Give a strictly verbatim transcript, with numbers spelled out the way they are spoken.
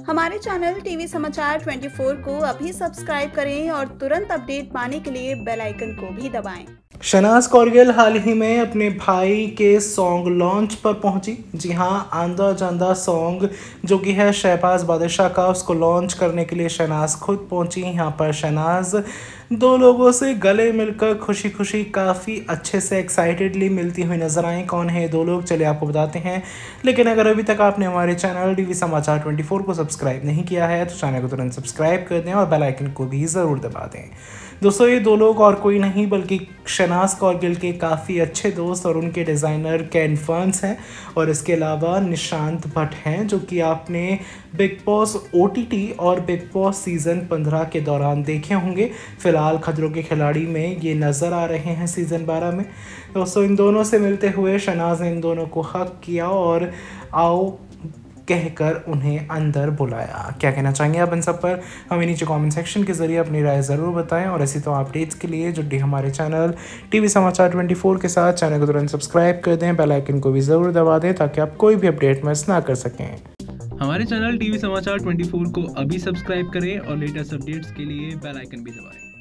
हमारे channel TV समाचार चौबीस को अभी सब्सक्राइब करें और तुरंत अपडेट पाने के लिए बेल आइकन को भी दबाएं। शहनाज कौरगिल हाल ही में अपने भाई के सॉन्ग लॉन्च पर पहुंची। जी हां, आंदा जांदा सॉन्ग जो कि है शहबाज बादशाह का, उसको लॉन्च करने के लिए शहनाज खुद पहुंची। यहां पर शहनाज दो लोगों से गले मिलकर खुशी खुशी काफ़ी अच्छे से एक्साइटेडली मिलती हुई नजर आई। कौन है दो लोग, चलिए आपको बताते हैं। लेकिन अगर अभी तक आपने हमारे चैनल टीवी समाचार चौबीस को सब्सक्राइब नहीं किया है तो चैनल को तुरंत सब्सक्राइब कर दें और बेल आइकन को भी ज़रूर दबा दें। दोस्तों, ये दो लोग और कोई नहीं बल्कि शहनाज कौरगिल के काफ़ी अच्छे दोस्त और उनके डिज़ाइनर केन फर्न्स हैं और इसके अलावा निशांत भट्ट हैं, जो कि आपने बिग बॉस ओटीटी और बिग बॉस सीज़न पंद्रह के दौरान देखे होंगे। फिलहाल खतरों के खिलाड़ी में ये नज़र आ रहे हैं सीज़न बारह में। दोस्तों, इन दोनों से मिलते हुए शहनाज ने इन दोनों को हक किया और आओ कहकर उन्हें अंदर बुलाया। क्या कहना चाहेंगे आप इन सब पर? हमें नीचे कमेंट सेक्शन के जरिए अपनी राय ज़रूर बताएं और ऐसी तो अपडेट्स के लिए जुड़े हमारे चैनल टीवी समाचार चौबीस के साथ। चैनल को तुरंत सब्सक्राइब कर दें, बेल आइकन को भी ज़रूर दबा दें ताकि आप कोई भी अपडेट मिस ना कर सकें। हमारे चैनल टीवी समाचार चौबीस को अभी सब्सक्राइब करें और लेटेस्ट अपडेट्स के लिए बेल आइकन भी दबाएं।